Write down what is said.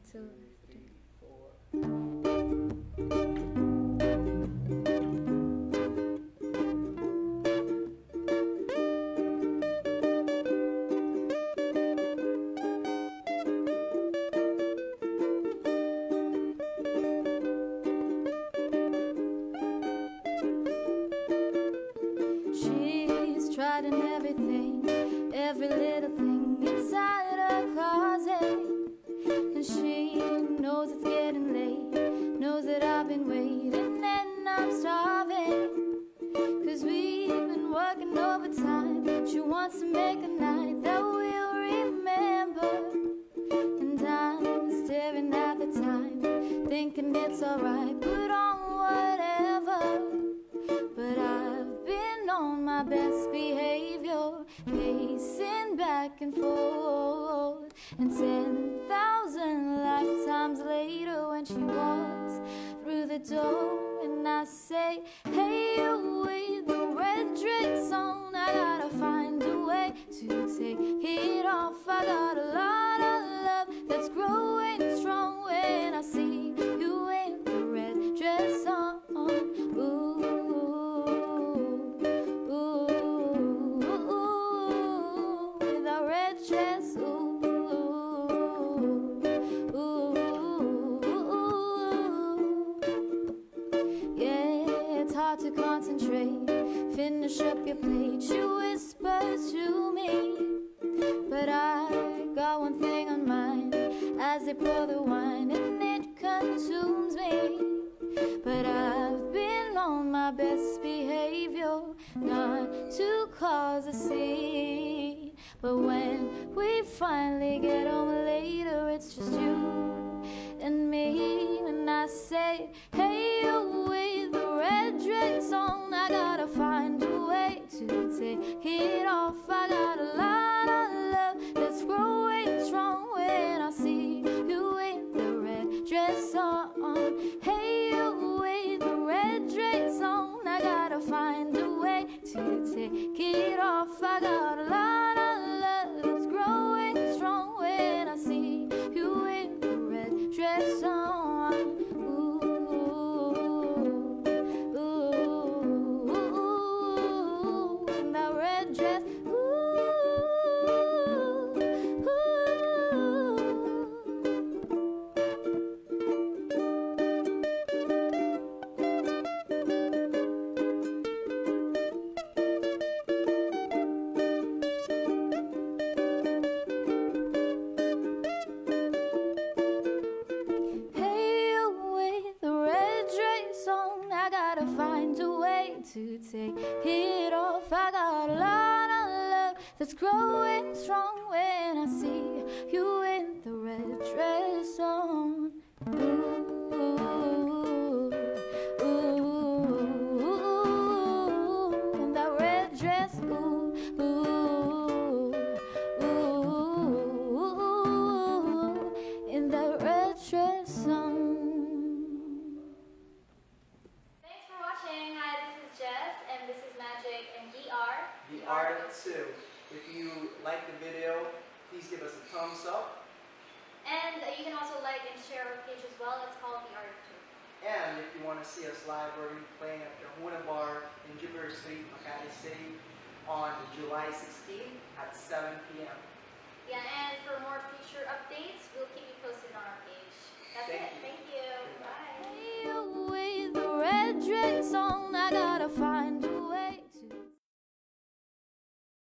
2, 3, 4. She's tried and everything, every little thing inside her closet. And she knows it's getting late, knows that I've been waiting and I'm starving. Cause we've been working overtime. She wants to make a night that we'll remember. And I'm staring at the time, thinking it's alright, put on whatever. But I've been on my best behavior, pacing back and forth. And 10,000 lifetimes later, when she walks through the door and I say, hey, you with the red dress on, I gotta find a way to take it off. I got a lot of love that's growing strong when I see you with the red dress on. Ooh. Dress, ooh, ooh, ooh. Yeah, it's hard to concentrate. Finish up your plate, she whispers to me. But I got one thing on mind as they pour the wine and it consumes me. But I've been on my best behavior, not to cause a scene. But when we finally get home later, it's just you and me. And I say, hey, you with the red dress on, I gotta find a way to take it off. I got a lot of love that's growing strong when I see you with the red dress on. Hey, you with the red dress on, I gotta find a way to take it off. I got a lot of love that's growing strong when I see you with the red dress on. Ooh, ooh, ooh, and that red dress. To take it off, I got a lot of love that's growing strong when I see you in the red dress on. Ooh, ooh, ooh, and that red dress, ooh, ooh, ooh, in that red dress on. And this is Magic and DR. The Art of Two. If you like the video, please give us a thumbs up. And you can also like and share our page as well. It's called The Art of Two. And if you want to see us live, we're playing at the Huna Bar in Jupiter Street, Makati City on July 16th at 7 p.m. Yeah, and for more future updates, we'll keep you posted on our